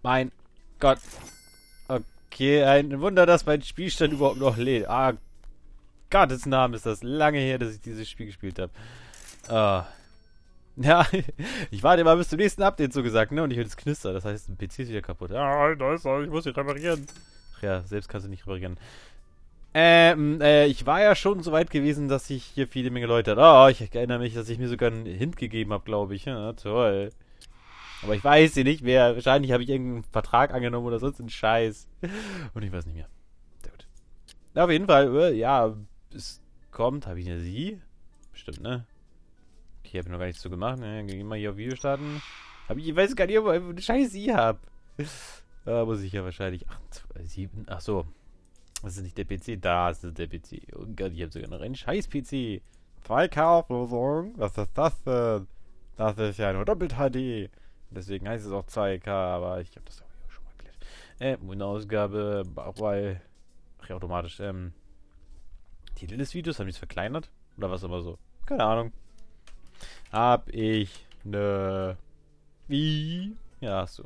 Mein Gott. Okay, ein Wunder, dass mein Spielstand überhaupt noch lädt. Ah, Gottes Namen ist das lange her, dass ich dieses Spiel gespielt habe. Ah. Ja, ich warte immer bis zum nächsten Update, so gesagt, ne? Und ich höre das Knistern. Das heißt, ein PC ist wieder kaputt. Ah, ich muss ihn reparieren. Ach ja, selbst kannst du nicht reparieren. Ich war ja schon so weit gewesen, dass ich hier viele Menge Leute hatte. Oh, ich erinnere mich, dass ich mir sogar einen Hint gegeben habe, glaube ich. Ja, toll. Aber ich weiß sie nicht mehr. Wahrscheinlich habe ich irgendeinen Vertrag angenommen oder sonst einen Scheiß. Und ich weiß nicht mehr. Sehr gut. Na, auf jeden Fall, ja, es kommt. Habe ich eine Sie? Bestimmt, ne? Okay, habe ich noch gar nichts so gemacht. Ne? Geh mal hier auf Video starten. Ich weiß gar nicht, ob ich eine scheiß Sie habe. Muss ich ja wahrscheinlich. 8, 7. Ach so. Das ist nicht der PC. Da ist der PC. Oh Gott, ich habe sogar noch einen scheiß PC. 2K-Auflösung? Was ist das denn? Das ist ja nur doppelt HD. Deswegen heißt es auch 2K, aber ich habe das auch schon mal erklärt. Ausgabe, weil. Ach ja, automatisch. Titel des Videos, haben die es verkleinert? Oder was immer so? Keine Ahnung. Hab ich ne. Wie? Ja, hast du.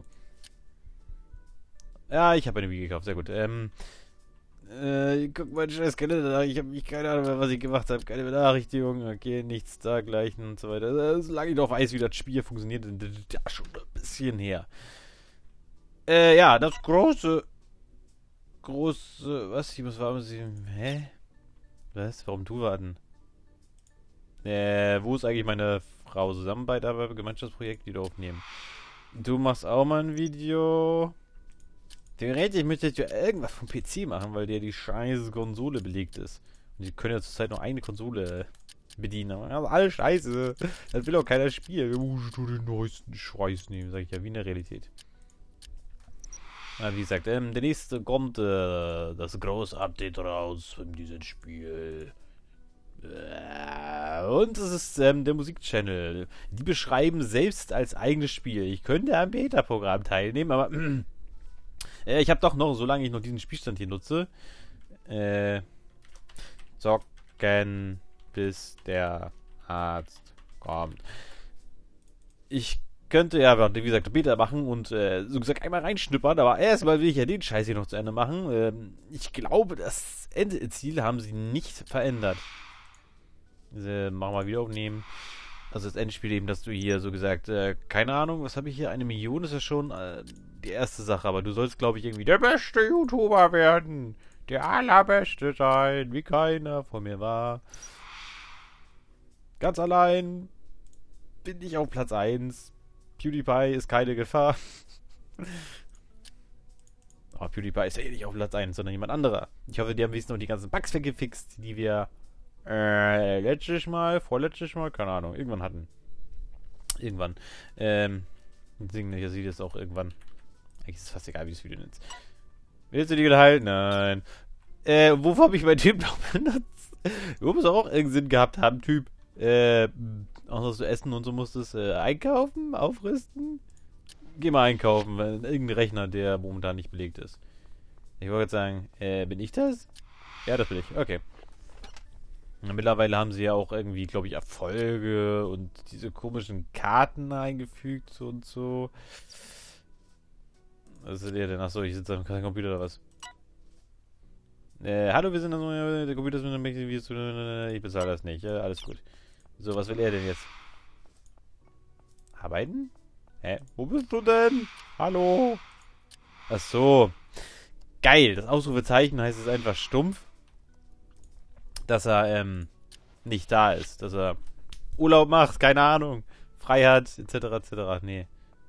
Ja, ich habe eine Wii gekauft, sehr gut. Guck mal, scheiß Kalender, ich habe keine Ahnung mehr, was ich gemacht habe. Keine Benachrichtigung, okay, nichts dergleichen und so weiter. Solange ich noch weiß, wie das Spiel funktioniert, ja, schon ein bisschen her. Ja, das große, was? Ich muss warten, hä? Was? Warum du warten? Wo ist eigentlich meine Frau? Zusammenarbeit, aber Gemeinschaftsprojekt wieder aufnehmen. Du machst auch mal ein Video. Theoretisch möchte ich ja irgendwas vom PC machen, weil der die scheiße Konsole belegt ist. Und die können ja zurzeit noch eine Konsole bedienen. Aber also alles scheiße. Das will auch keiner spielen. Du musst den neuesten Scheiß nehmen, sag ich ja, wie in der Realität. Na, wie gesagt, der nächste kommt das große Update raus von diesem Spiel. Und es ist der Musikchannel. Die beschreiben selbst als eigenes Spiel. Ich könnte am Beta-Programm teilnehmen, aber ich habe doch noch, solange ich noch diesen Spielstand hier nutze, zocken, bis der Arzt kommt. Ich könnte ja, wie gesagt, Beta machen und so gesagt einmal reinschnuppern, aber erstmal will ich ja den Scheiß hier noch zu Ende machen. Ich glaube, das Endziel haben sie nicht verändert. Machen wir mal wieder aufnehmen. Also das Endspiel eben, dass du hier so gesagt, keine Ahnung, was habe ich hier? 1 Million ist ja schon die erste Sache, aber du sollst, glaube ich, irgendwie der beste YouTuber werden. Der allerbeste sein, wie keiner vor mir war. Ganz allein bin ich auf Platz 1. PewDiePie ist keine Gefahr. Aber PewDiePie ist ja eh nicht auf Platz 1, sondern jemand anderer. Ich hoffe, die haben wenigstens noch die ganzen Bugs weggefixt, die wir vorletztes Mal, keine Ahnung, irgendwann hatten. Irgendwann. Deswegen, hier sieht es auch irgendwann. Eigentlich ist es fast egal, wie das Video nennst. Willst du die halten? Nein. Wofür habe ich meinen Typ noch benutzt? Du musst auch irgendeinen Sinn gehabt haben, Typ. Auch dass du essen und so musstest einkaufen, aufrüsten. Geh mal einkaufen, weil irgendein Rechner, der momentan nicht belegt ist. Ich wollte jetzt sagen, bin ich das? Ja, das bin ich. Okay. Mittlerweile haben sie ja auch irgendwie, glaube ich, Erfolge und diese komischen Karten eingefügt und so. Was ist der denn? Achso, ich sitze am Computer oder was? Hallo, wir sind der Computer ist mit einem ich bezahle das nicht. Alles gut. So, was will er denn jetzt? Arbeiten? Hä? Wo bist du denn? Hallo? Achso. Geil. Das Ausrufezeichen heißt es einfach stumpf. Dass er nicht da ist, dass er Urlaub macht, keine Ahnung, frei hat, etc. etc. Nee.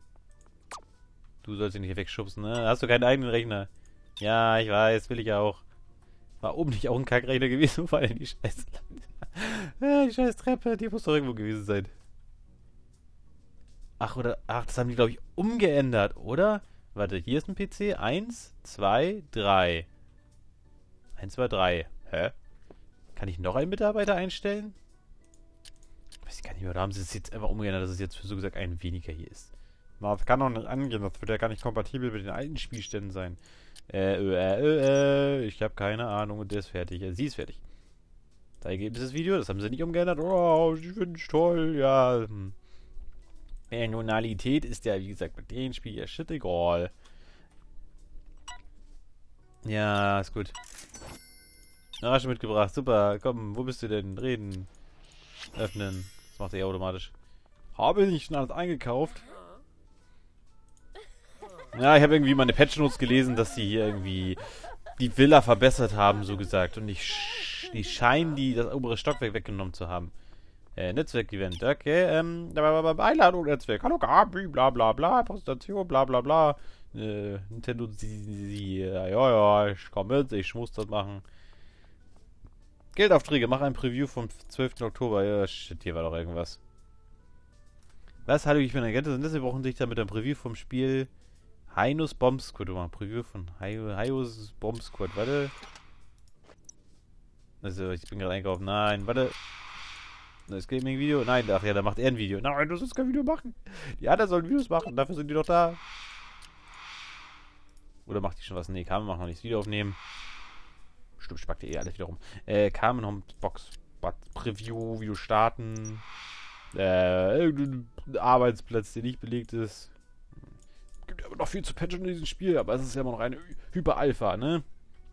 Du sollst ihn nicht wegschubsen, ne? Hast du keinen eigenen Rechner? Ja, ich weiß, will ich auch. War oben nicht auch ein Kackrechner gewesen, weil die Scheiße. Ja, die scheiß Treppe, die muss doch irgendwo gewesen sein. Ach, das haben die, glaube ich, umgeändert, oder? Warte, hier ist ein PC. 1, 2, 3. 1, 2, 3. Hä? Kann ich noch einen Mitarbeiter einstellen? Ich weiß gar nicht mehr, da haben sie es jetzt einfach umgeändert, dass es jetzt für so gesagt ein weniger hier ist. Das kann doch nicht angehen, das wird ja gar nicht kompatibel mit den alten Spielständen sein. Ich habe keine Ahnung und der ist fertig. Sie ist fertig. Da Ergebnis des Videos, das haben sie nicht umgeändert. Oh, ich finde es toll, ja. Personalität ist ja, wie gesagt, mit dem Spiel ja shit egal. Ja, ist gut. Rasche mitgebracht. Super. Komm, wo bist du denn? Reden. Öffnen. Das macht er ja automatisch. Habe ich schon alles eingekauft? Ja, ich habe irgendwie meine Patch-Notes gelesen, dass sie hier irgendwie die Villa verbessert haben, so gesagt. Und die scheinen das obere Stockwerk weggenommen zu haben. Netzwerk-Event, okay, Einladung, Netzwerk. Hallo Gabi, bla bla bla, Präsentation, bla bla bla. Nintendo, ja, ich komm mit, ich muss das machen. Geldaufträge, mach ein Preview vom 12. Oktober. Ja, shit, hier war doch irgendwas. Was? Hallo, ich bin Agent. Wir brauchen sich da mit einem Preview vom Spiel Hainos Bomb Squad. Mal ein Preview von Hainos Bomb Squad. Warte. Also, ich bin gerade einkaufen. Nein, warte. Das Gaming-Video? Nein, ach ja, da macht er ein Video. Nein, du sollst kein Video machen. Die anderen sollen Videos machen. Dafür sind die doch da. Oder macht die schon was? Nee, Carmen macht noch nicht das Video aufnehmen. Stimmt, spackt ihr alles wieder rum. Carmen noch Box Preview, Video starten. Arbeitsplatz, der nicht belegt ist. Gibt ja immer noch viel zu patchen in diesem Spiel, aber es ist ja immer noch eine Hyper-Alpha, ne?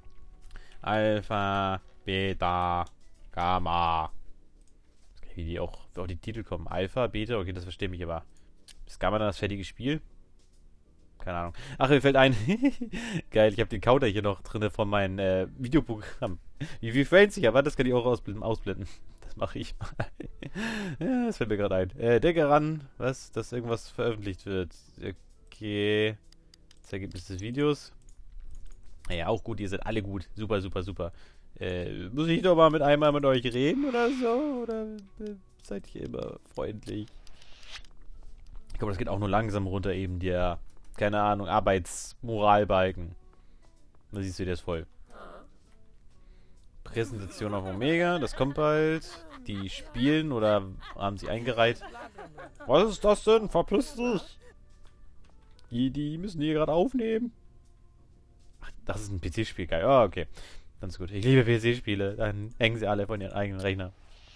Alpha, Beta, Gamma. Wie die auch auf die Titel kommen. Alpha, Beta, okay, das verstehe ich aber. Ist Gamma dann das fertige Spiel? Keine Ahnung. Ach, mir fällt ein. Geil, ich habe den Counter hier noch drin von meinem Videoprogramm. Wie viel Frames ich habe, das kann ich auch ausblenden. Das mache ich mal. Ja, das fällt mir gerade ein. Denke ran, was? Dass irgendwas veröffentlicht wird. Okay. Das Ergebnis des Videos. Ja, auch gut, ihr seid alle gut. Super, super, super. Muss ich doch mal einmal mit euch reden oder so? Oder seid ihr immer freundlich? Ich glaube, das geht auch nur langsam runter eben, der, keine Ahnung, Arbeitsmoralbalken. Da siehst du, der ist voll. Präsentation auf Omega, das kommt bald. Die spielen oder haben sie eingereiht. Was ist das denn? Verpiss dich! Die müssen die gerade aufnehmen. Ach, das ist ein PC-Spiel, geil. Oh, okay. Ganz gut. Ich liebe PC-Spiele. Dann hängen sie alle von ihren eigenen Rechner.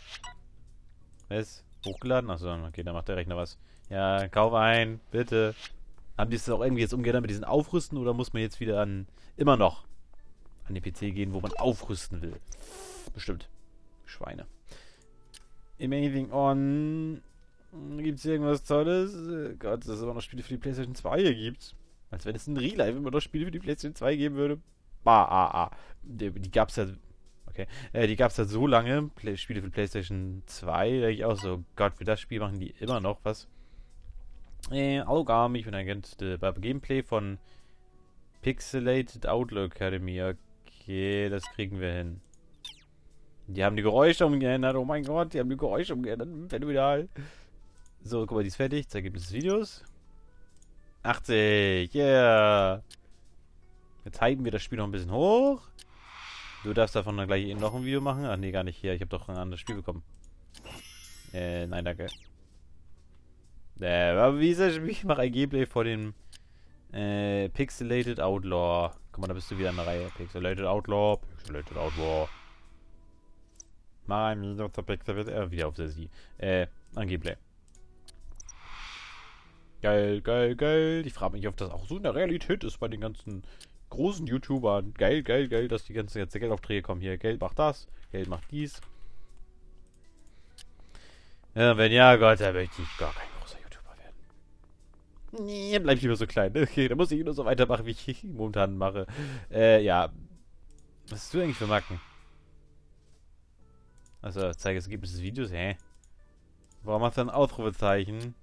Was? Hochgeladen? Achso, okay, dann macht der Rechner was. Ja, kauf ein, bitte. Haben die es auch irgendwie jetzt umgeändert mit diesen Aufrüsten oder muss man jetzt wieder immer noch an den PC gehen, wo man aufrüsten will? Bestimmt. Schweine. Amazing On. Gibt es irgendwas Tolles? Gott, dass es aber noch Spiele für die PlayStation 2 hier gibt. Als wenn es in Real Life immer noch Spiele für die PlayStation 2 geben würde. Die gab's ja. Okay. Die gab's ja so lange. Spiele für PlayStation 2. Da denke ich auch so, Gott, für das Spiel machen die immer noch was. Augami, ich bin Agent bei Gameplay von Pixelated Outlook Academy. Okay, das kriegen wir hin. Die haben die Geräusche umgeändert. Oh mein Gott, die haben die Geräusche umgeändert. Phänomenal. So, guck mal, die ist fertig. Das Ergebnis des Videos. 80. Yeah. Jetzt hypen wir das Spiel noch ein bisschen hoch. Du darfst davon dann gleich noch ein Video machen. Ach nee, gar nicht hier. Ich habe doch ein anderes Spiel bekommen. Nein, danke. Aber wie ist das Spiel? Ich mache ein Gameplay vor dem Pixelated Outlaw. Guck mal, da bist du wieder an der Reihe. Pixelated Outlaw. Pixelated Outlaw. Mach ein Video zur Pixelated wieder auf der Sie. Ein Gameplay. Geil, geil, geil. Ich frage mich, ob das auch so in der Realität ist bei den ganzen großen YouTubern. Geil, geil, geil, dass die ganzen jetzt Geldaufträge kommen hier. Geld macht das, Geld macht dies. Ja, wenn ja, Gott, da möchte ich gar kein großer YouTuber werden. Nee, bleib lieber so klein. Okay, da muss ich nur so weitermachen, wie ich momentan mache. Ja. Was hast du eigentlich für Macken? Also, zeige das Ergebnis des Videos. Hä? Warum hast du ein Ausrufezeichen?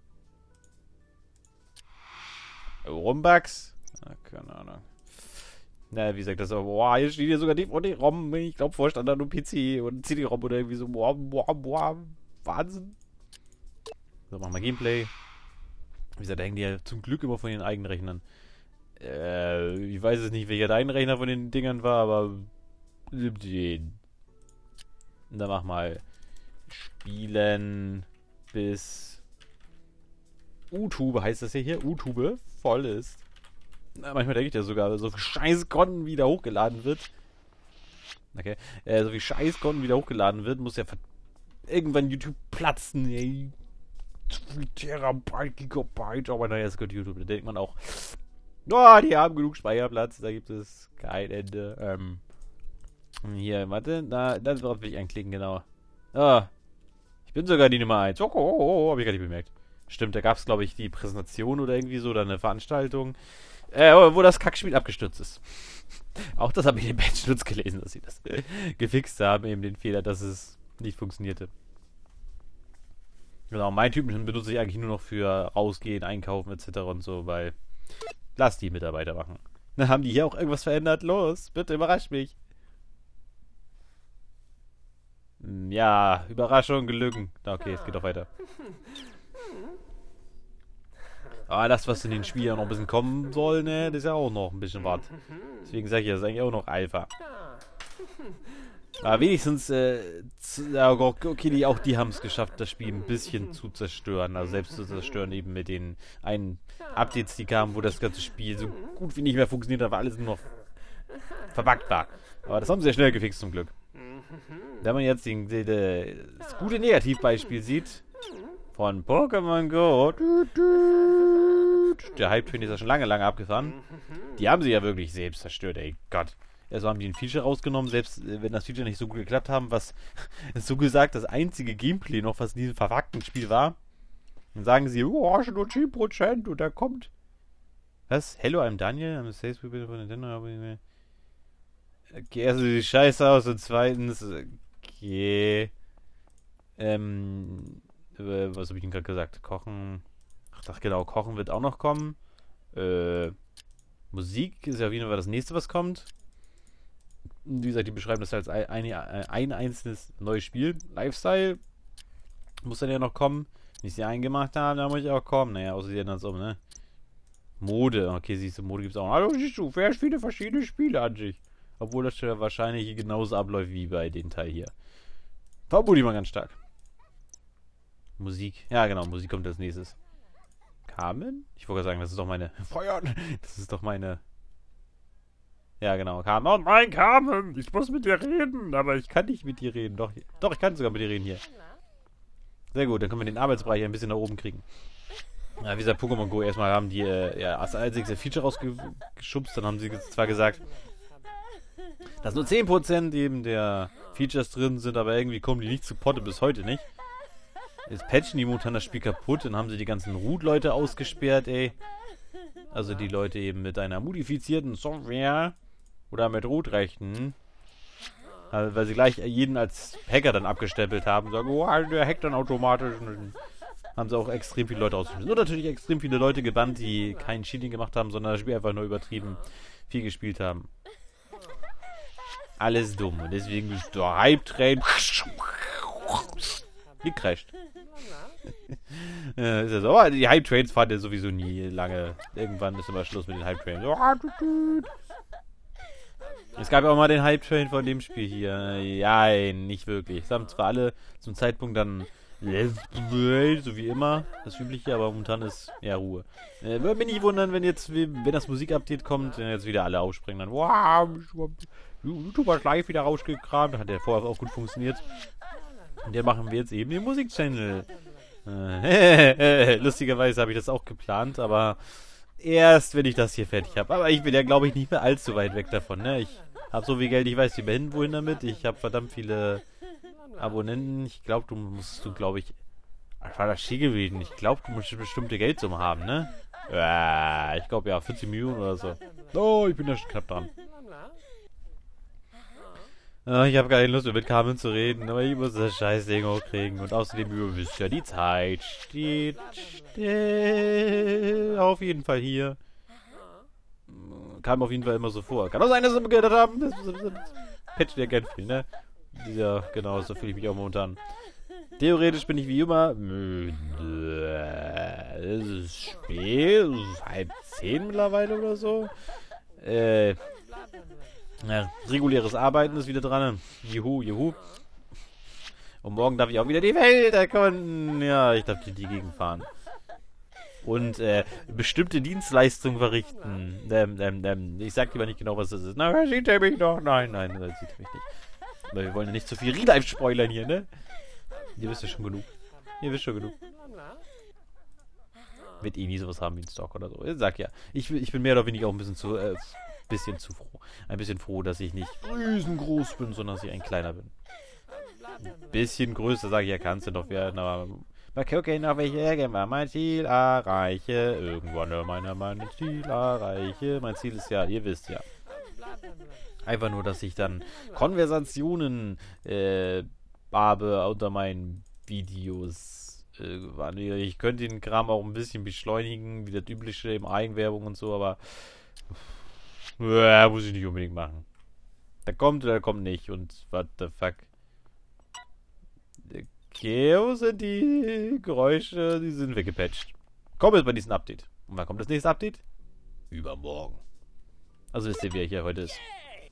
Rumbugs? Ah, keine Ahnung. Na, wie gesagt, das auch, boah, hier steht hier sogar DVD-ROM, ich glaube, Vorstand nur PC und CD-ROM oder irgendwie so, boah, Wahnsinn. So, machen wir Gameplay. Wie gesagt, da hängen die ja zum Glück immer von den eigenen Rechnern. Ich weiß es nicht, welcher dein Rechner von den Dingern war, aber den. Dann mach mal Spielen bis YouTube heißt das ja hier, YouTube voll ist. Na, manchmal denke ich ja sogar, so viel Scheiß-Content wieder hochgeladen wird. Okay. So viel Scheiß-Content wieder hochgeladen wird, muss ja irgendwann YouTube platzen, ey. 2 Terabyte, Gigabyte, aber naja, es gehört YouTube, da denkt man auch. Oh, die haben genug Speicherplatz. Da gibt es kein Ende. Hier, warte. Darauf will ich anklicken, genau. Oh, ich bin sogar die Nummer 1. Hab ich gar nicht bemerkt. Stimmt, da gab es, glaube ich, die Präsentation oder irgendwie so, oder eine Veranstaltung, wo das Kackspiel abgestürzt ist. Auch das habe ich in den Patch-Notes gelesen, dass sie das gefixt haben, eben den Fehler, dass es nicht funktionierte. Genau, mein Typen benutze ich eigentlich nur noch für rausgehen, einkaufen etc. und so, weil lass die Mitarbeiter machen. Na, haben die hier auch irgendwas verändert? Los, bitte überrascht mich. Ja, Überraschung, gelungen. Okay, es geht doch weiter. Aber das, was in den Spielen noch ein bisschen kommen soll, ne, das ist ja auch noch ein bisschen was. Deswegen sage ich, das ist eigentlich auch noch Alpha. Aber wenigstens, okay, auch die haben es geschafft, das Spiel ein bisschen zu zerstören. Also selbst zu zerstören, eben mit den einen Updates, die kamen, wo das ganze Spiel so gut wie nicht mehr funktioniert hat, weil alles nur noch verbuggt war. Aber das haben sie ja schnell gefixt, zum Glück. Wenn man jetzt das gute Negativbeispiel sieht von Pokémon Go, der Hype-Train ist ja schon lange abgefahren. Die haben sie ja wirklich selbst zerstört, ey Gott. Also haben die ein Feature rausgenommen, selbst wenn das Feature nicht so gut geklappt haben, was so gesagt das einzige Gameplay noch, was in diesem verfuckten Spiel war. Dann sagen sie, oh, schon nur 10% und da kommt. Was? Hello, I'm Daniel, I'm a Sales People von Nintendo. Okay, also sieht scheiße aus und zweitens, okay. Was habe ich denn gerade gesagt? Kochen. Ach genau, Kochen wird auch noch kommen. Musik ist ja auf jeden Fall das nächste, was kommt. Wie gesagt, die beschreiben das als ein einzelnes neues Spiel. Lifestyle muss dann ja noch kommen. Wenn ich sie eingemacht habe, dann muss ich auch kommen. Naja, außer sie ändern es um, ne? Mode. Okay, siehst du, Mode gibt es auch noch. Also siehst du, sehr viele verschiedene Spiele an sich. Obwohl das ja wahrscheinlich genauso abläuft wie bei den Teil hier. Vermute ich mal ganz stark. Musik. Ja, genau, Musik kommt als nächstes. Carmen? Ich wollte sagen, das ist doch meine... Feuern! Das ist doch meine... Ja, genau, Carmen. Oh nein, Carmen! Ich muss mit dir reden, aber ich kann nicht mit dir reden. Doch, ich kann sogar mit dir reden hier. Sehr gut, dann können wir den Arbeitsbereich ein bisschen nach oben kriegen. Ja, wie gesagt, Pokémon Go, erstmal haben die als einziges Feature rausgeschubst. Dann haben sie zwar gesagt, dass nur 10% eben der Features drin sind, aber irgendwie kommen die nicht zu Potte bis heute nicht. Jetzt patchen die momentan das Spiel kaputt, dann haben sie die ganzen Root-Leute ausgesperrt, ey. Also die Leute eben mit einer modifizierten Software oder mit Root-Rechten. Also, weil sie gleich jeden als Hacker dann abgestempelt haben. Sagen, oh, der hackt dann automatisch. Und dann haben sie auch extrem viele Leute ausgeschmissen. Und natürlich extrem viele Leute gebannt, die kein Cheating gemacht haben, sondern das Spiel einfach nur übertrieben viel gespielt haben. Alles dumm. Und deswegen ist der Hype-Train gecrasht. Ist ja so. Aber die Hype-Trains fahren ja sowieso nie lange. Irgendwann ist immer Schluss mit den Hype-Trains. Es gab ja auch mal den Hype-Train von dem Spiel hier. Ja, nicht wirklich. Es haben zwar alle zum Zeitpunkt dann so wie immer, das Übliche, aber momentan ist ja Ruhe. Würde mich nicht wundern, wenn das Musik-Update kommt, jetzt wieder alle aufspringen. Dann, wow, YouTube hat live wieder rausgekramt. Hat der vorher auch gut funktioniert. Und den machen wir jetzt eben den Musik-Channel. Lustigerweise habe ich das auch geplant, aber erst, wenn ich das hier fertig habe. Aber ich bin ja, glaube ich, nicht mehr allzu weit weg davon, ne? Ich habe so viel Geld, ich weiß nicht mehr wohin damit. Ich habe verdammt viele Abonnenten. Ich glaube, glaube ich... Das war das Ski gewesen. Ich glaube, du musst bestimmte Geldsummen haben, ne? Ich glaube, ja, 40 Millionen oder so. Oh, ich bin ja schon knapp dran. Ich habe keine Lust mehr mit Carmen zu reden, aber ich muss das Scheißding hochkriegen. Und außerdem, ihr wisst ja, die Zeit steht still. Auf jeden Fall hier. Kam auf jeden Fall immer so vor. Kann auch sein, dass sie geändert haben. Das patcht ja gern viel, ne? Ja, genau, so fühle ich mich auch momentan. Theoretisch bin ich wie immer müde. Es ist spät, es ist 9:30 mittlerweile oder so. Ja, reguläres Arbeiten ist wieder dran. Juhu, juhu. Und morgen darf ich auch wieder die Welt erkunden. Ja, ich darf die Gegend fahren. Und bestimmte Dienstleistungen verrichten. Ich sag lieber nicht genau, was das ist. Na, sieht er mich doch? Nein, das sieht er mich nicht. Aber wir wollen ja nicht zu viel Real-Life spoilern hier, ne? Ihr wisst ja schon genug. wird eh nie sowas haben wie ein Stock oder so. Ich sag ja, ich bin mehr oder weniger auch ein bisschen zu froh. Ein bisschen froh, dass ich nicht riesengroß bin, sondern dass ich ein kleiner bin. Ein bisschen größer, sage ich ja, kannst du doch werden, aber mal gucken, ob ich irgendwann mein Ziel erreiche. Irgendwann mein Ziel erreiche. Mein Ziel ist ja, ihr wisst ja. Einfach nur, dass ich dann Konversationen habe unter meinen Videos. Ich könnte den Kram auch ein bisschen beschleunigen, wie das übliche im Eigenwerbung und so, aber muss ich nicht unbedingt machen. Da kommt oder kommt nicht und what the fuck. Okay, wo sind die Geräusche? Die sind weggepatcht. Kommt jetzt bei diesem Update. Und wann kommt das nächste Update? Übermorgen. Also wisst ihr, wer hier heute ist.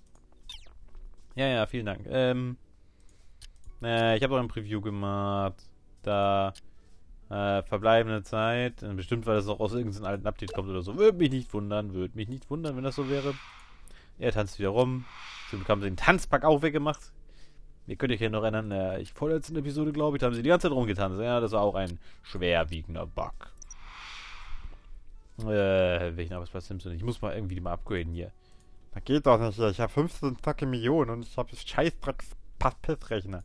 Ja, vielen Dank. Ich habe auch ein Preview gemacht. Da verbleibende Zeit. Bestimmt, weil das noch aus irgendeinem alten Update kommt oder so. Würde mich nicht wundern, wenn das so wäre. Er tanzt wieder rum. So haben sie den Tanzpack auch weggemacht. Ihr könnt euch ja noch erinnern, vorletzten Episode, glaube ich, da haben sie die ganze Zeit rumgetanzt. Ja, das war auch ein schwerwiegender Bug. Welchen Arbeitsplatz nimmst du denn? Ich muss mal irgendwie mal upgraden hier. Das geht doch nicht hier. Ich habe 15 fucking Millionen und ich habe Scheißdrecks-Pissrechner.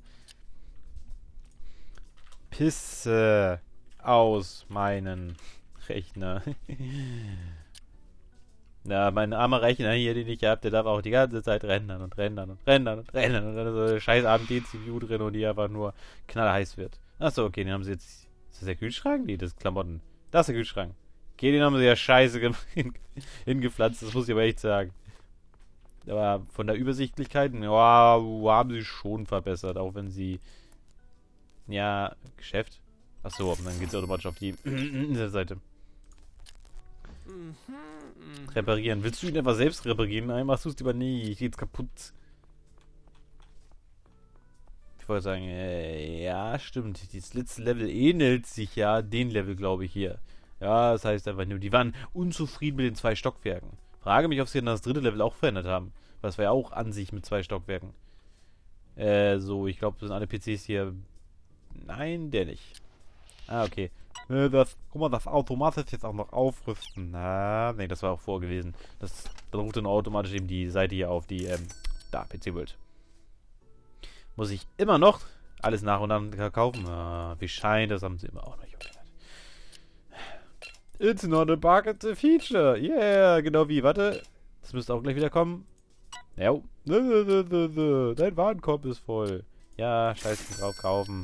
Pisse aus meinen Rechner. Ja, mein armer Rechner hier, den ich habe, der darf auch die ganze Zeit rendern und dann ist so eine scheiß AMD-CPU drin und die einfach nur knallheiß wird. Achso, okay, den haben sie jetzt... Ist das der Kühlschrank? Nee, das ist Klamotten. Das ist der Kühlschrank. Okay, den haben sie ja scheiße hingepflanzt, das muss ich aber echt sagen. Aber von der Übersichtlichkeit, ja, haben sie schon verbessert, auch wenn sie... Ja, Geschäft. Achso, dann geht es automatisch auf die Seite. Reparieren. Willst du ihn einfach selbst reparieren? Nein, machst du es lieber nie. Ich geh jetzt kaputt. Ich wollte sagen, ja, stimmt. Das letzte Level ähnelt sich ja den Level, glaube ich, hier. Ja, das heißt einfach nur, die waren unzufrieden mit den 2 Stockwerken. Frage mich, ob sie dann das dritte Level auch verändert haben. Was war ja auch an sich mit 2 Stockwerken. So, ich glaube, das sind alle PCs hier. Nein, der nicht. Ah, okay. Guck mal, das automatisch jetzt auch noch aufrüsten. Nee, das war auch vorgewesen. Das ruft dann automatisch eben die Seite hier auf, die, da, PC World. Muss ich immer noch alles nach und nach kaufen? Wie scheint, das haben sie immer auch noch nicht geändert. It's not a bug, it's a feature. Yeah, genau wie, warte. Das müsste auch gleich wieder kommen. Ja, dein Warenkorb ist voll. Ja, scheiße drauf kaufen.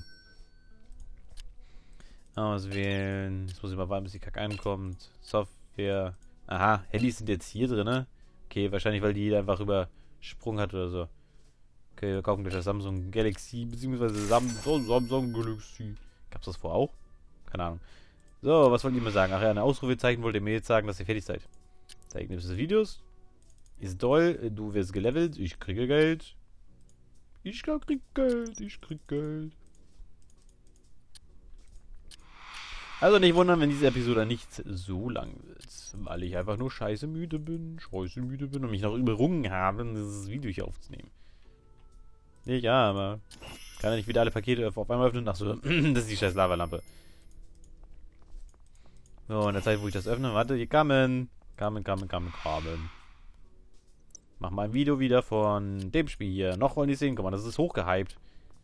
Auswählen. Jetzt muss ich mal warten, bis die Kacke ankommt. Software. Aha, Handys sind jetzt hier drin, ne? Okay, wahrscheinlich, weil die einfach übersprungen hat oder so. Okay, wir kaufen gleich das Samsung Galaxy, beziehungsweise Samsung Galaxy. Gab's das vorher auch? Keine Ahnung. So, was wollt ihr mir sagen? Ach ja, eine Ausrufezeichen wollt ihr mir jetzt sagen, dass ihr fertig seid. Ergebnis des Videos. Ist toll, du wirst gelevelt, ich kriege Geld. Ich krieg Geld. Also nicht wundern, wenn diese Episode nicht so lang wird, weil ich einfach nur scheiße müde bin und mich noch überrungen habe, dieses Video hier aufzunehmen. Nicht, ja, aber kann ja nicht wieder alle Pakete auf einmal öffnen. Achso, das ist die scheiß Lavalampe. So, in der Zeit, wo ich das öffne, warte, hier kamen. Mach mal ein Video wieder von dem Spiel hier. Noch wollen die sehen, guck mal, das ist hochgehypt.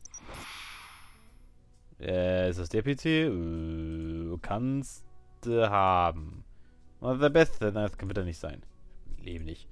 Ist das der PC? Kannst du haben. Was der Beste? Nein, das kann bitte nicht sein. Leben nicht.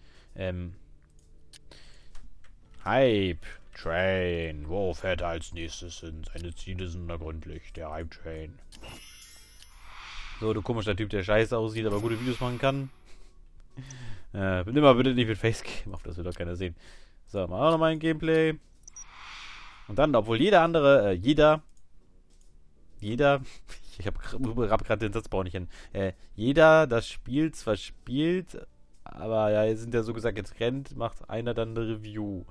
Hype Train. Wo fährt er als nächstes hin? Seine Ziele sind unergründlich. Der Hype Train. So, du komischer Typ, der scheiße aussieht, aber gute Videos machen kann. Nimm mal bitte nicht mit Facecam auf, das will doch keiner sehen. So, mal auch nochmal ein Gameplay. Und dann, obwohl jeder andere, ich hab gerade den Satzbau nicht hin. Jeder das Spiel zwar spielt, aber ja, sind ja so gesagt getrennt, macht einer dann eine Review.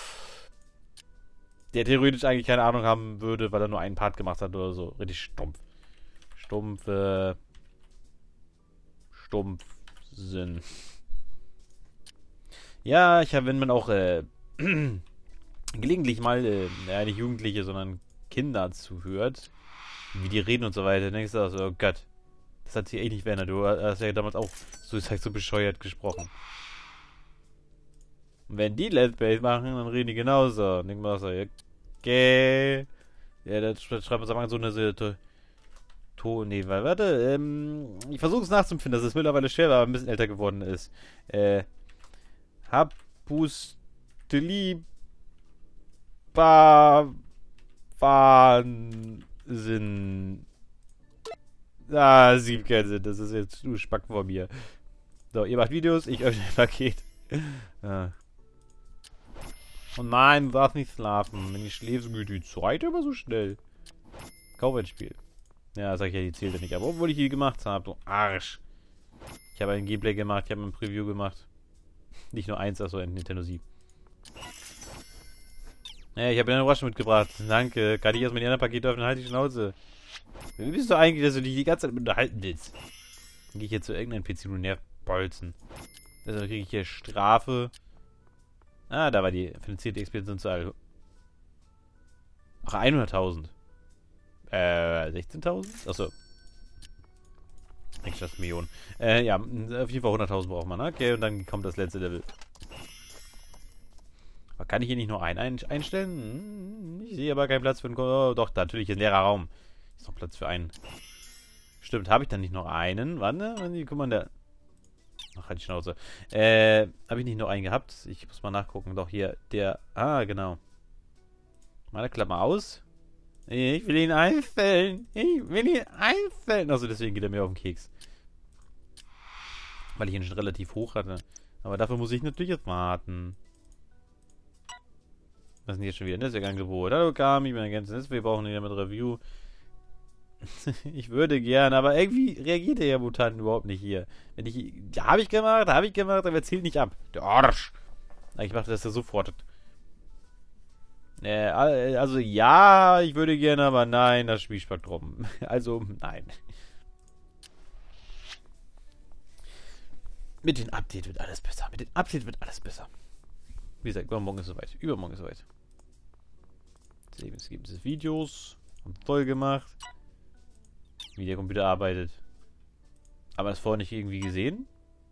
Der theoretisch eigentlich keine Ahnung haben würde, weil er nur einen Part gemacht hat oder so. Richtig stumpf. Stumpfsinn. Ja, wenn man auch gelegentlich mal nicht Jugendliche, sondern Kinder zuhört, wie die reden und so weiter, denkst du auch so, oh Gott, Das hat sich echt nicht verändert. Du hast ja damals auch so bescheuert gesprochen. Und wenn die Let's Plays machen, dann reden die genauso. Und denkt man so, okay. Ja, da schreibt man am Anfang so eine nee, warte, ich versuche es nachzuempfinden, dass es mittlerweile schwer war, aber ein bisschen älter geworden ist. Hapusteli Wahnsinn. Ah, sie gibt keinen Sinn, das ist jetzt du Spack vor mir. So, ihr macht Videos, ich öffne ein Paket. Ah. Oh nein, du darfst nicht schlafen. Wenn ich schläfst, geht die Zeit immer so schnell. Kauf ein Spiel. Ja, sag ich ja, die zählt ja nicht. Aber obwohl ich die gemacht habe, du Arsch. Ich habe ein Gameplay gemacht, ich habe ein Preview gemacht. Nicht nur eins, also ein Nintendo 7. Ja, ich habe eine Überraschung mitgebracht. Danke. Kann ich erstmal die anderen Pakete öffnen? Halt die Schnauze. Wie bist du eigentlich, dass du dich die ganze Zeit unterhalten willst? Dann gehe ich jetzt zu irgendeinem PC und nervbolzen. Deshalb kriege ich hier Strafe. Ah, da war die finanzierte Expeditionszahl. Ach, 100.000. 16.000? Achso. Eigentlich das Millionen. Ja, auf jeden Fall 100.000 braucht man. Okay, und dann kommt das letzte Level. Aber kann ich hier nicht nur einen einstellen? Ich sehe aber keinen Platz für einen... Oh, doch, natürlich, ein leerer Raum. Ist noch Platz für einen. Stimmt, habe ich dann nicht noch einen? Warte, guck mal, der... Ach, halt die Schnauze. Habe ich nicht noch einen gehabt? Ich muss mal nachgucken. Doch, hier, der... Ah, genau. Mal, klapp mal aus. Ich will ihn einstellen. Ich will ihn einstellen. Also deswegen geht er mir auf den Keks. Weil ich ihn schon relativ hoch hatte. Aber dafür muss ich natürlich jetzt warten. Was ist denn jetzt schon wieder? Netzwerkangebot. Hallo Kami, ich bin ergänzend. Wir brauchen wieder mit Review. Ich würde gern, aber irgendwie reagiert der Mutant überhaupt nicht hier. Wenn ich... Ja, habe ich gemacht, aber er zielt nicht ab. Der Arsch. Ich mache das ja sofort. Also ja, ich würde gerne, aber nein, das Spielspektrum. Also nein. Mit dem Update wird alles besser. Mit dem Update wird alles besser. Wie gesagt, übermorgen ist soweit. Übermorgen ist soweit. Es gibt Videos. Und voll gemacht. Wie der Computer arbeitet. Aber das vorher nicht irgendwie gesehen?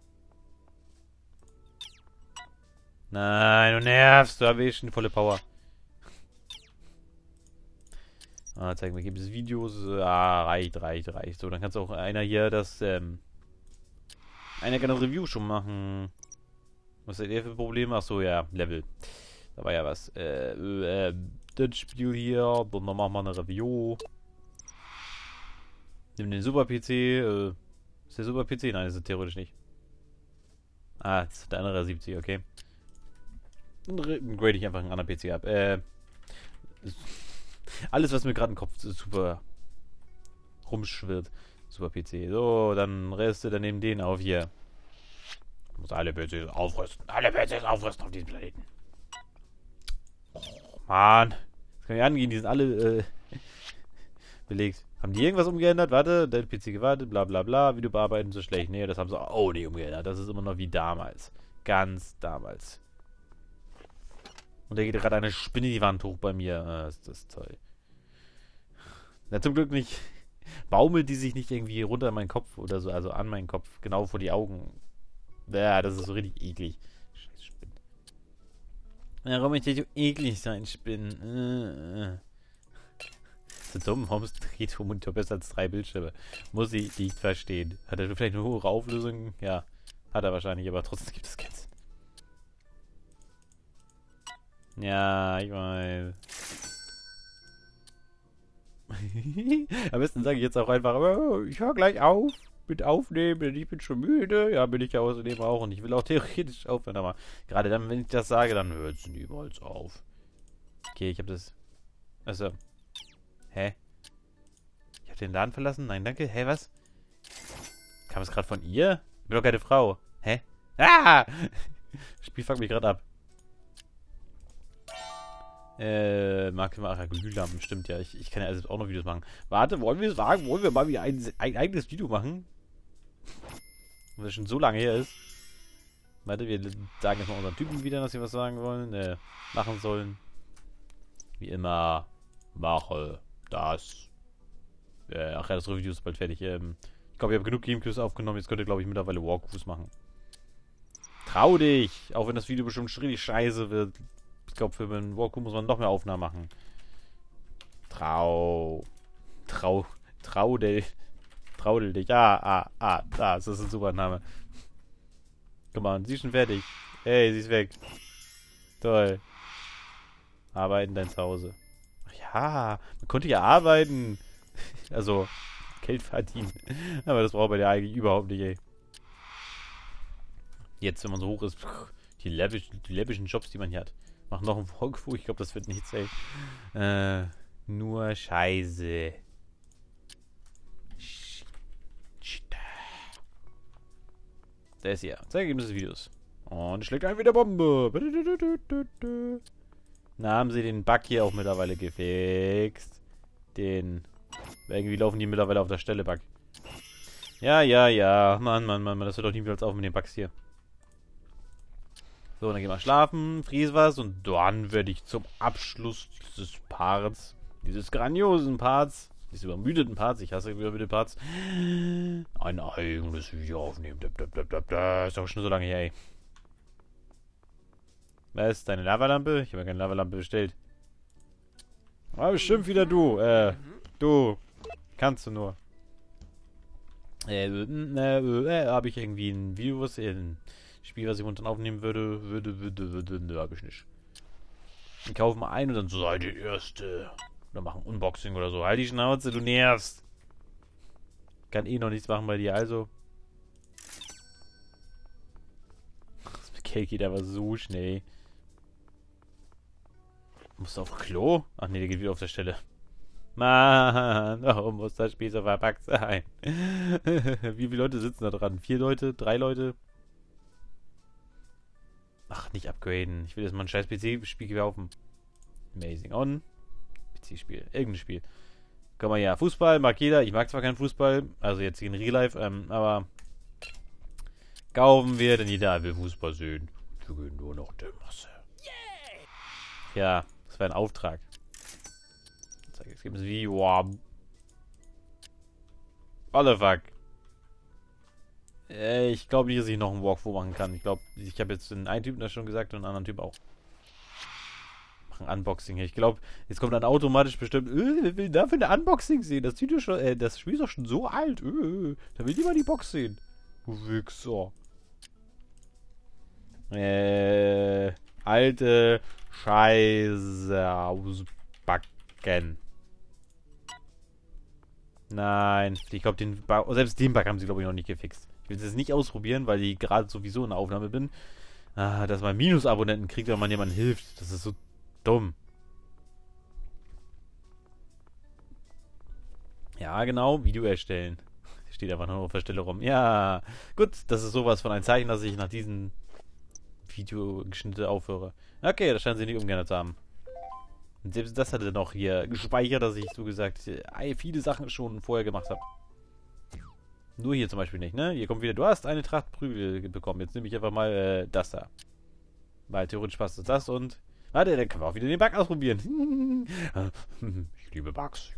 Nein, du nervst. Du hast eh schon volle Power. Ah, zeigen wir, gibt es Videos. Ah, reicht. So, dann kannst du auch einer hier das, einer kann das Review schon machen. Was ist der für Probleme? Achso, ja, Level. Da war ja was. Das Spiel hier. Dann machen wir eine Review. Nimm den Super-PC. Ist der Super-PC? Nein, das ist theoretisch nicht. Ah, das ist der andere 70, okay. Dann grade ich einfach einen anderen PC ab. Alles, was mir gerade im Kopf super rumschwirrt. Super PC. So, dann reste dann neben den auf hier. Ich muss alle PCs aufrüsten. Alle PCs aufrüsten auf diesem Planeten. Oh, Mann. Das kann nicht angehen, die sind alle belegt. Haben die irgendwas umgeändert? Warte, der PC gewartet, bla bla bla. Video bearbeiten so schlecht. Nee, das haben sie auch nicht umgeändert. Das ist immer noch wie damals. Ganz damals. Und da geht gerade eine Spinne die Wand hoch bei mir. Ah, ist das toll. Na, zum Glück nicht. Baumelt die sich nicht irgendwie runter in meinen Kopf oder so, also an meinen Kopf, genau vor die Augen. Ja, das ist so richtig eklig. Scheiß Spinnen. Warum möchte ich so eklig sein, Spinnen? So dumm, warum dreht der Monitor besser als 3 Bildschirme? Muss ich nicht verstehen. Hat er vielleicht eine hohe Auflösung? Ja, hat er wahrscheinlich, aber trotzdem gibt es keinen Sinn. Ja, ich weiß. Am besten sage ich jetzt auch einfach, oh, ich höre gleich auf mit Aufnehmen, denn ich bin schon müde. Ja, bin ich ja außerdem auch und ich will auch theoretisch aufhören, aber gerade dann, wenn ich das sage, dann hört es niemals auf. Okay, ich habe das... Also... Hä? Ich habe den Laden verlassen? Nein, danke. Hä, was? Kam es gerade von ihr? Ich bin doch keine Frau. Hä? Ah! Das Spiel fuckt mich gerade ab. Marke mal Glühlampen, stimmt ja. Ich kann ja also auch noch Videos machen. Warte, wollen wir mal wieder ein eigenes Video machen? Weil das schon so lange her ist. Warte, wir sagen jetzt mal unseren Typen wieder, dass wir was sagen wollen, machen sollen. Wie immer, mache das. Ach ja, das Review ist bald fertig. Ich glaube, ich habe genug Gamecubes aufgenommen. Jetzt könnt ihr, glaube ich, mittlerweile Walkthroughs machen. Trau dich! Auch wenn das Video bestimmt richtig scheiße wird. Ich glaube, für einen Walkthrough muss man noch mehr Aufnahmen machen. Traudel dich. Das ist ein super Name. Guck mal, sie ist schon fertig. Hey, sie ist weg. Toll. Arbeiten dein Zuhause. Ach ja, man konnte ja arbeiten. Also, Geld verdienen. Aber das braucht man ja eigentlich überhaupt nicht, ey. Jetzt, wenn man so hoch ist, die läppischen Jobs, die man hier hat. Mach noch einen Walkthrough. Ich glaube, das wird nichts, ey. Nur Scheiße. Der ist hier. Zeig Ergebnis des Videos. Und schlägt ein wieder Bombe. Na, haben sie den Bug hier auch mittlerweile gefixt. Irgendwie laufen die mittlerweile auf der Stelle, Bug. Ja. Mann. Das hört doch niemals auf mit den Bugs hier. So, dann gehen wir schlafen, fries was und dann werde ich zum Abschluss dieses Parts, dieses grandiosen Parts, dieses übermüdeten Parts, ich hasse übermüdete Parts, ein eigenes Video aufnehmen. Das ist auch schon so lange her, ey. Was ist deine Lavalampe? Ich habe ja keine Lavalampe bestellt. Aber bestimmt wieder du. Du. Kannst du nur. Habe ich irgendwie ein Video, was ein Spiel, was ich unten aufnehmen würde, habe ich nicht. Die kaufen mal ein und dann so, seid ihr Erste. Oder machen Unboxing oder so. Halt die Schnauze, du nervst. Kann eh noch nichts machen bei dir, also. Das mit Cake geht aber so schnell. Musst du auf Klo? Ach nee, der geht wieder auf der Stelle. Mann, warum muss das Spiel so verpackt sein? Wie viele Leute sitzen da dran? 4 Leute? 3 Leute? Ach, nicht upgraden. Ich will jetzt mal ein scheiß PC-Spiel kaufen. Amazing On. PC-Spiel. Irgendein Spiel. Kann man ja. Fußball mag jeder. Ich mag zwar keinen Fußball. Also jetzt in Real Life. Aber kaufen wir, denn jeder will Fußball sehen. Wir gehen nur noch der Masse. Ja, das war ein Auftrag. Jetzt gibt es wie. Wow. What the fuck? Ich glaube nicht, dass ich noch einen Walkthrough machen kann. Ich glaube, ich habe jetzt den einen Typen das schon gesagt und den anderen Typ auch. Machen Unboxing hier. Ich glaube, jetzt kommt dann automatisch bestimmt, wer will da für ein Unboxing sehen? Das Video schon, das Spiel ist doch schon so alt. Da will niemand die Box sehen. Du Wichser. Alte Scheiße ausbacken. Nein, ich glaube, selbst den Bug haben sie, glaube ich, noch nicht gefixt. Ich will es jetzt nicht ausprobieren, weil ich gerade sowieso in der Aufnahme bin. Dass man Minusabonnenten kriegt, wenn man jemandem hilft. Das ist so dumm. Ja, genau. Video erstellen. Steht einfach nur auf der Stelle rum. Ja, gut. Das ist sowas von ein Zeichen, dass ich nach diesen Videogeschnitte aufhöre. Okay, das scheinen sie nicht ungern zu haben. Und selbst das hatte noch hier gespeichert, dass ich so gesagt viele Sachen schon vorher gemacht habe. Nur hier zum Beispiel nicht, ne? Hier kommt wieder, du hast eine Tracht Prügel bekommen. Jetzt nehme ich einfach mal das da. Weil theoretisch passt das und... Warte, dann können wir auch wieder den Bug ausprobieren. Ich liebe Bugs.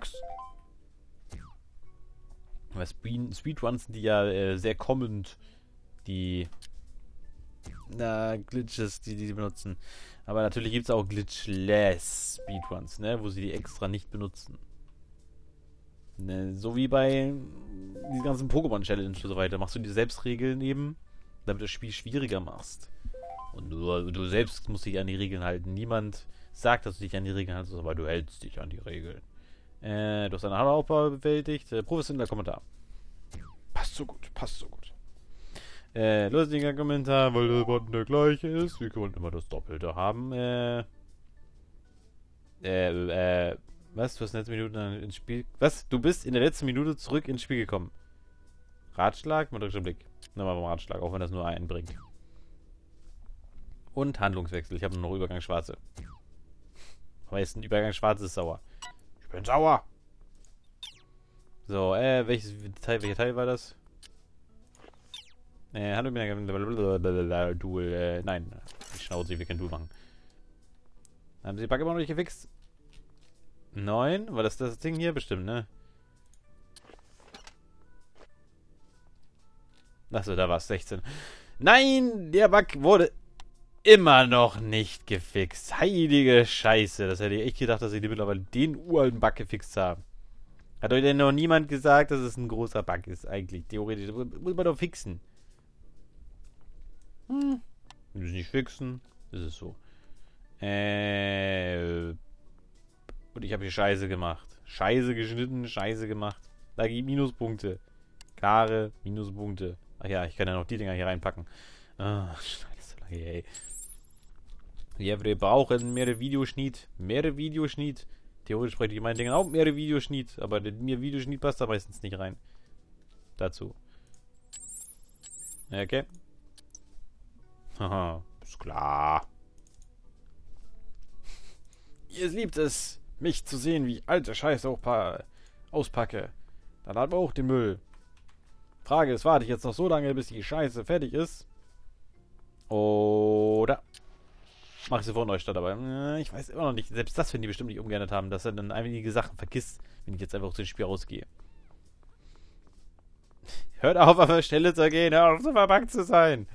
Aber Speedruns sind die ja sehr kommend, die Glitches, die benutzen. Aber natürlich gibt es auch glitchless Speedruns, ne? Wo sie die extra nicht benutzen. Ne, so wie bei diesen ganzen Pokémon-Challenge und so weiter. Machst du dir selbst Regeln eben, damit du das Spiel schwieriger machst. Und nur du selbst musst dich an die Regeln halten. Niemand sagt, dass du dich an die Regeln haltest, aber du hältst dich an die Regeln. Du hast eine Haaraufbau bewältigt. Professioneller Kommentar. Passt so gut. Lustiger Kommentar, weil der Button der gleiche ist. Wir können immer das Doppelte haben. Was? Du hast in der letzten Minute ins Spiel... Was? Du bist in der letzten Minute zurück ins Spiel gekommen. Ratschlag? Mit Blick. Nochmal beim Ratschlag, auch wenn das nur einen bringt. Und Handlungswechsel. Ich habe nur noch Übergang Schwarze. Aber jetzt ein Übergang Schwarze ist sauer. Ich bin sauer! So, welcher Teil war das? Hallo, Duel, nein. Die Schnauze, wir können Duel machen. Haben sie die Bug immer noch nicht gefixt? 9? War das Ding hier? Bestimmt, ne? Achso, da war es 16. Nein, der Bug wurde immer noch nicht gefixt. Heilige Scheiße. Das hätte ich echt gedacht, dass sie mittlerweile den uralten Bug gefixt haben. Hat euch denn noch niemand gesagt, dass es ein großer Bug ist, eigentlich? Theoretisch. Das muss man doch fixen. Wenn sie es nicht fixen, ist es so. Und ich habe hier Scheiße gemacht. Scheiße geschnitten, Scheiße gemacht. Da gibt Minuspunkte. Klare Minuspunkte. Ach ja, ich kann ja noch die Dinger hier reinpacken. Ah, scheiße, ey. Ja, wir brauchen mehr Videoschnitt. Mehr Videoschnitt. Theoretisch spreche ich meinen Dingen auch mehr Videoschnitt. Aber mir Videoschnitt passt da meistens nicht rein. Dazu. Okay. Haha, ist klar. Ihr liebt es, mich zu sehen, wie ich alte Scheiße auspacke. Dann haben wir auch den Müll. Frage ist, warte ich jetzt noch so lange, bis die Scheiße fertig ist? Oder mach ich sie vor Neustart dabei? Ich weiß immer noch nicht. Selbst das werden die bestimmt nicht umgeändert haben, dass er dann einige Sachen vergisst, wenn ich jetzt einfach aus dem Spiel rausgehe. Hört auf der Stelle zu gehen, hört auf so verpackt zu sein.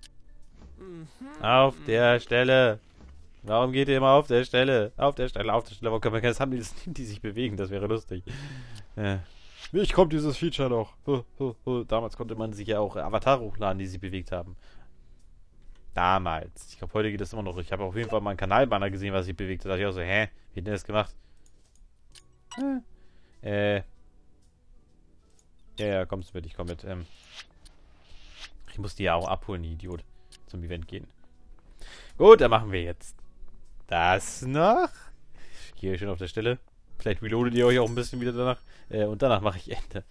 Auf der Stelle. Warum geht ihr immer auf der Stelle? Auf der Stelle, auf der Stelle. Warum kann man das haben, die sich bewegen? Das wäre lustig. Nicht kommt dieses Feature noch. Damals konnte man sich ja auch Avatar hochladen, die sich bewegt haben. Damals. Ich glaube, heute geht das immer noch. Ich habe auf jeden Fall mal einen Kanalbanner gesehen, was sich bewegt hat. Da dachte ich auch so, wie hat der das gemacht? Ja, kommst du mit, ich komm mit. Ich muss die ja auch abholen, die Idiot. Zum Event gehen. Gut, dann machen wir jetzt das noch. Ich gehe schön auf der Stelle. Vielleicht reloadet ihr euch auch ein bisschen wieder danach. Und danach mache ich Ende.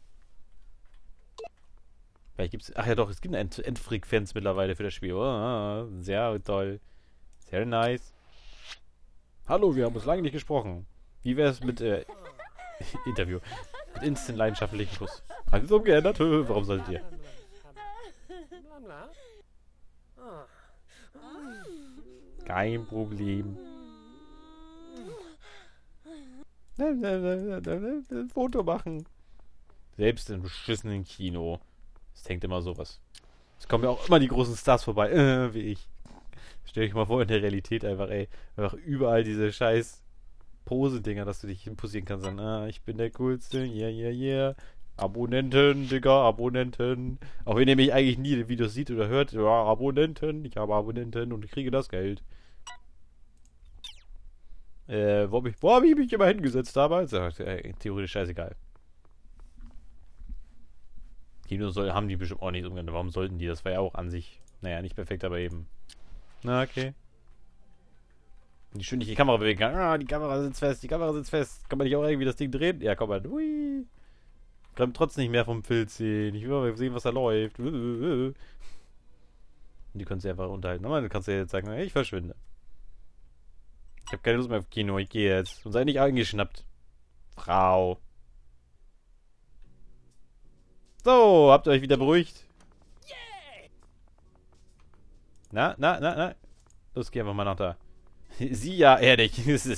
Vielleicht gibt's. Ach ja doch, es gibt eine Endfrequenz mittlerweile für das Spiel. Oh, sehr toll. Sehr nice. Hallo, wir haben uns lange nicht gesprochen. Wie wäre es mit Interview? Mit instant leidenschaftlichen Kuss. Alles umgeändert? Warum solltet ihr? Kein Problem. Ein Foto machen. Selbst im beschissenen Kino. Es hängt immer sowas. Es kommen ja auch immer die großen Stars vorbei, wie ich. Stell dich mal vor, in der Realität einfach, ey. Einfach überall diese scheiß Pose-Dinger, dass du dich posieren kannst. Dann, ich bin der Coolste, yeah. Abonnenten, Digga, Abonnenten. Auch wenn ihr mich eigentlich nie die Videos sieht oder hört. Ja, Abonnenten. Ich habe Abonnenten und ich kriege das Geld. Wo hab ich mich immer hingesetzt damals? Ja, theoretisch scheißegal. Kinos haben die bestimmt auch nicht umgegangen. Warum sollten die? Das war ja auch an sich, naja, nicht perfekt, aber eben. Na, okay. Die schön nicht die Kamera bewegen kann. Ah, die Kamera sitzt fest, Kann man nicht auch irgendwie das Ding drehen? Ja, komm mal. Hui. Kann trotzdem nicht mehr vom Filz sehen. Ich will mal sehen, was da läuft. Und die können sie einfach unterhalten. Aber dann kannst du ja jetzt sagen, hey, ich verschwinde. Ich habe keine Lust mehr auf Kino, ich gehe jetzt. Und sei nicht eingeschnappt. Frau. So, habt ihr euch wieder beruhigt? Na? Los, geh einfach mal nach da. Sie ja, ehrlich.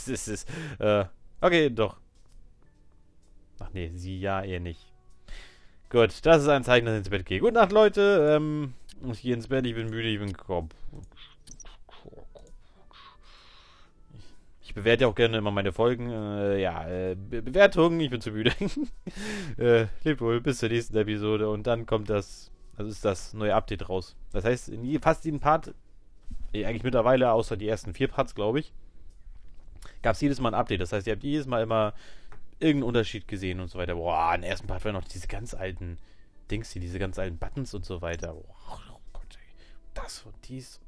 Okay, doch. Ach nee, sie ja, eher nicht. Gut, das ist ein Zeichen, dass ich ins Bett gehe. Gute Nacht, Leute. Ich gehe ins Bett, ich bin müde, ich bin Ich bewerte ja auch gerne immer meine Folgen. Bewertungen, ich bin zu müde. Lebt wohl, bis zur nächsten Episode. Und dann kommt das neue Update raus. Das heißt, in fast jeden Part, eigentlich mittlerweile, außer die ersten 4 Parts, glaube ich, gab es jedes Mal ein Update. Das heißt, ihr habt jedes Mal immer irgendeinen Unterschied gesehen und so weiter. Boah, im ersten Part waren noch diese ganz alten Dings hier, diese ganz alten Buttons und so weiter. Oh Gott, ey. Das und dies.